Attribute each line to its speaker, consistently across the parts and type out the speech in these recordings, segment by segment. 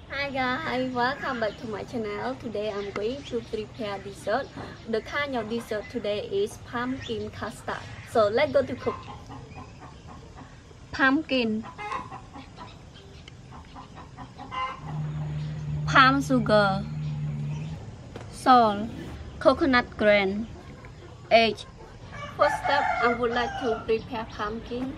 Speaker 1: Hi guys, welcome back to my channel. Today I'm going to prepare dessert. The kind of dessert today is pumpkin custard. So let's go to cook. Pumpkin, palm sugar, salt, coconut grain, egg. First step, I would like to prepare pumpkin.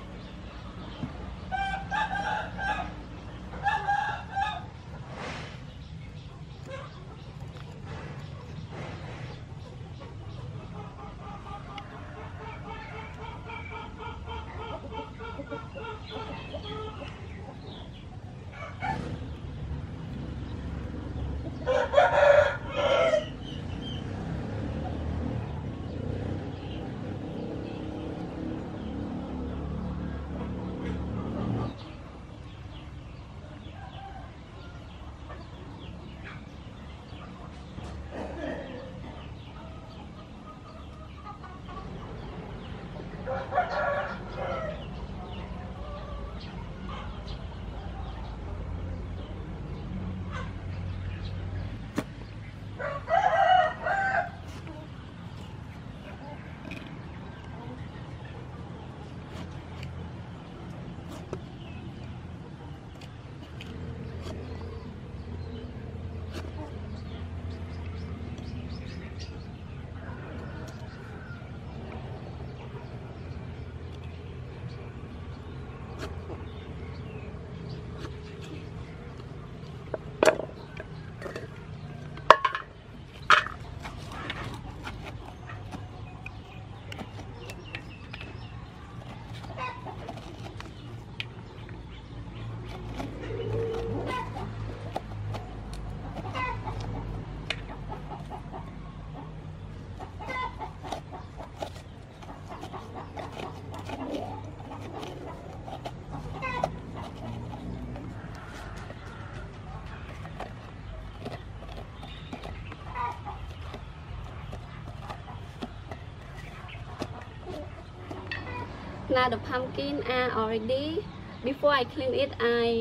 Speaker 1: Now the pumpkin are already. Before I clean it,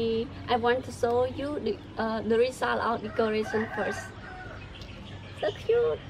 Speaker 1: I want to show you the result of decoration first. So cute.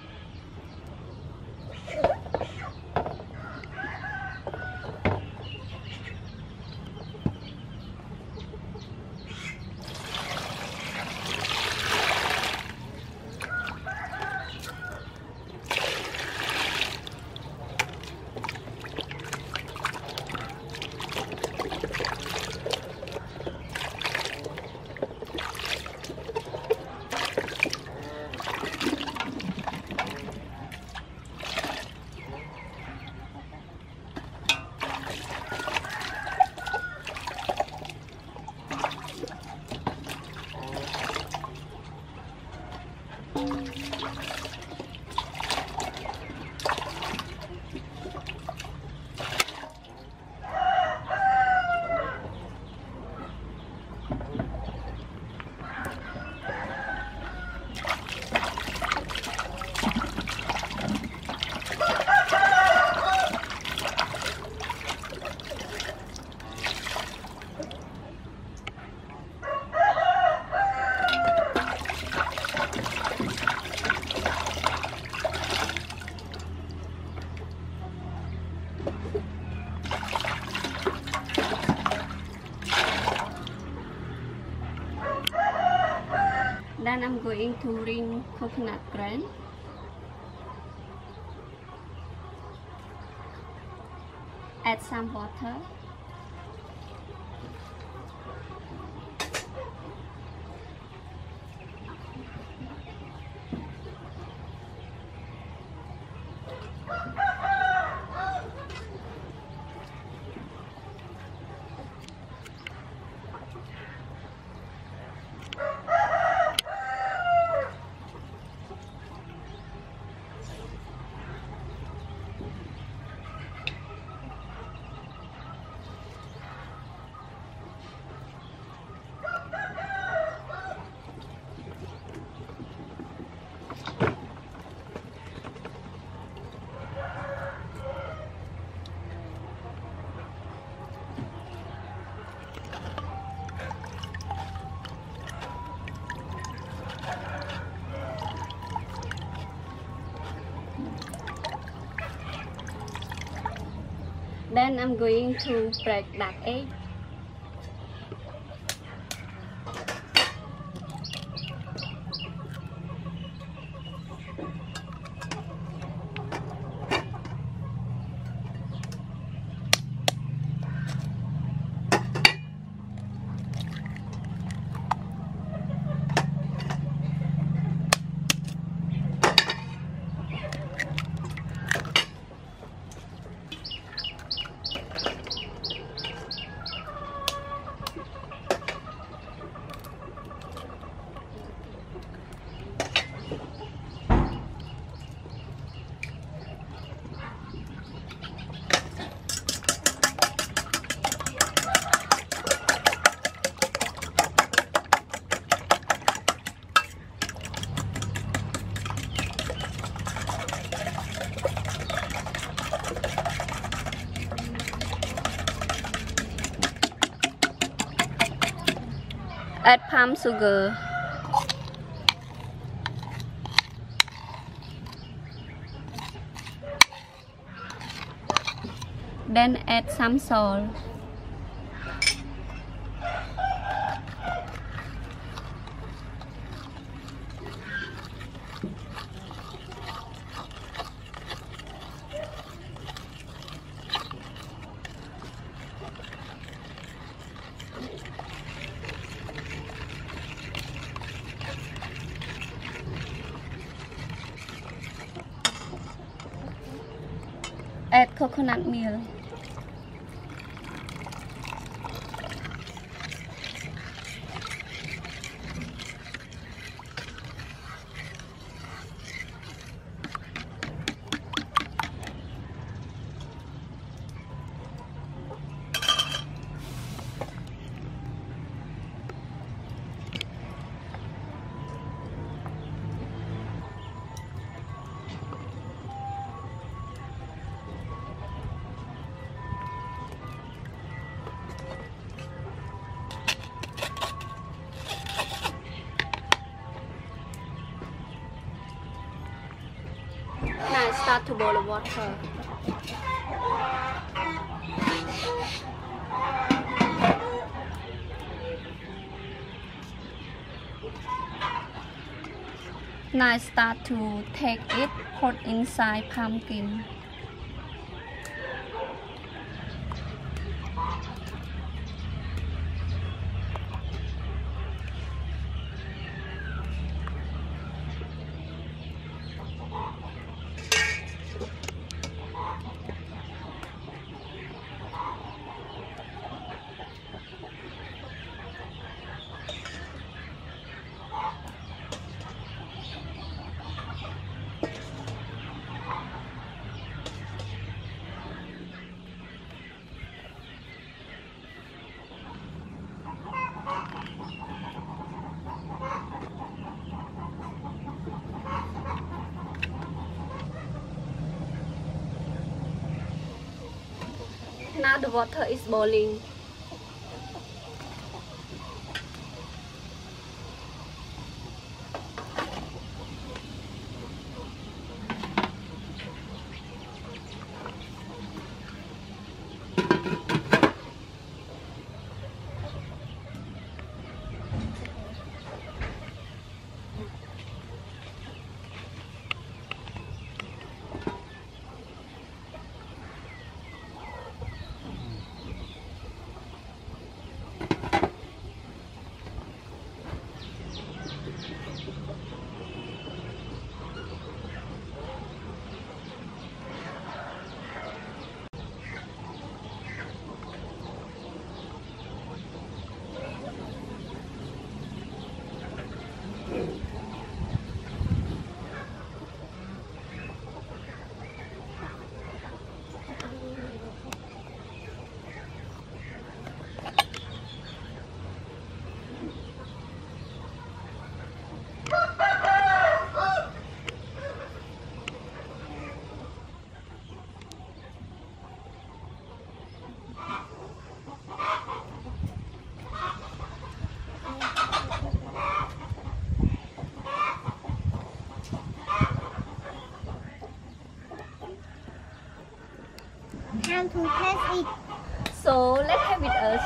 Speaker 1: Then I'm going to ring coconut grain. Add some water. Then I'm going to break that egg. Add palm sugar. Then add some salt. Add coconut milk. Now start to boil the water. Now start to take it, put inside pumpkin. Now the water is boiling.
Speaker 2: Time to test it.
Speaker 1: So let's have with us.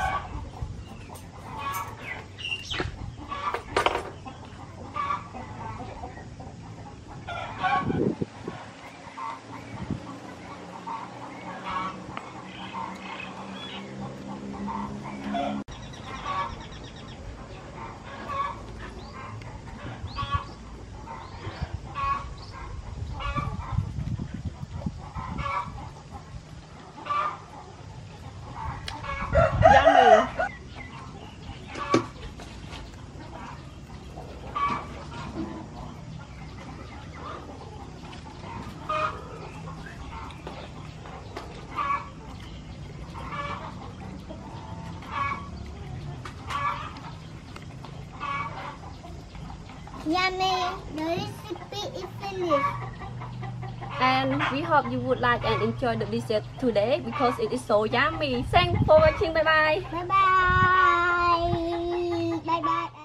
Speaker 1: Yummy.
Speaker 2: Yummy. The recipe is finished.
Speaker 1: And we hope you would like and enjoy the dessert today because it is so yummy. Thanks for watching. Bye bye.
Speaker 2: Bye bye. Bye bye.